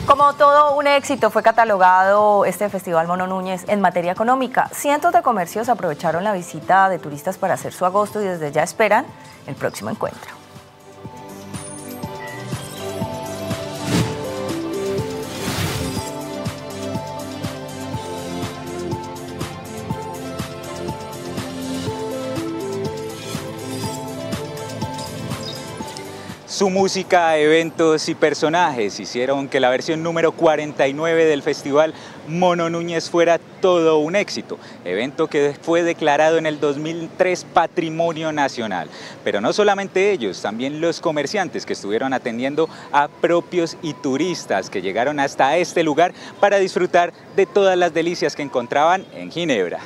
Como todo un éxito fue catalogado este Festival Mono Núñez en materia económica. Cientos de comercios aprovecharon la visita de turistas para hacer su agosto y desde ya esperan el próximo encuentro. Su música, eventos y personajes hicieron que la versión número 49 del Festival Mono Núñez fuera todo un éxito, evento que fue declarado en el 2003 Patrimonio Nacional. Pero no solamente ellos, también los comerciantes que estuvieron atendiendo a propios y turistas que llegaron hasta este lugar para disfrutar de todas las delicias que encontraban en Ginebra.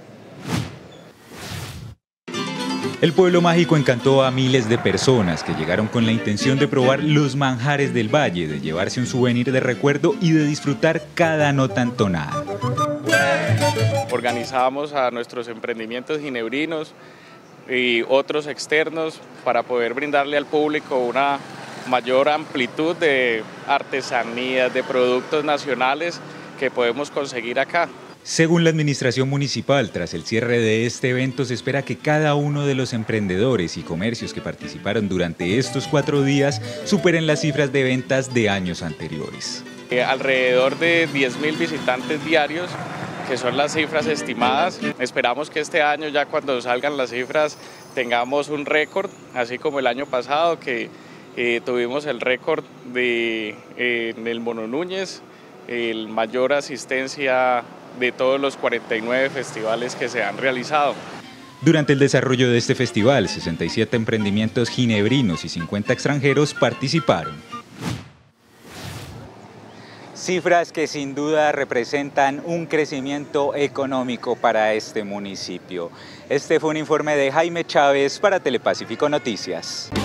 El pueblo mágico encantó a miles de personas que llegaron con la intención de probar los manjares del valle, de llevarse un souvenir de recuerdo y de disfrutar cada nota entonada. Organizamos a nuestros emprendimientos ginebrinos y otros externos para poder brindarle al público una mayor amplitud de artesanías, de productos nacionales que podemos conseguir acá. Según la administración municipal, tras el cierre de este evento se espera que cada uno de los emprendedores y comercios que participaron durante estos 4 días superen las cifras de ventas de años anteriores. Alrededor de 10.000 visitantes diarios, que son las cifras estimadas. Esperamos que este año, ya cuando salgan las cifras, tengamos un récord, así como el año pasado, que tuvimos el récord en el Mono Núñez, el mayor asistencia de todos los 49 festivales que se han realizado. Durante el desarrollo de este festival, 67 emprendimientos ginebrinos y 50 extranjeros participaron. Cifras que sin duda representan un crecimiento económico para este municipio. Este fue un informe de Jaime Chávez para Telepacífico Noticias.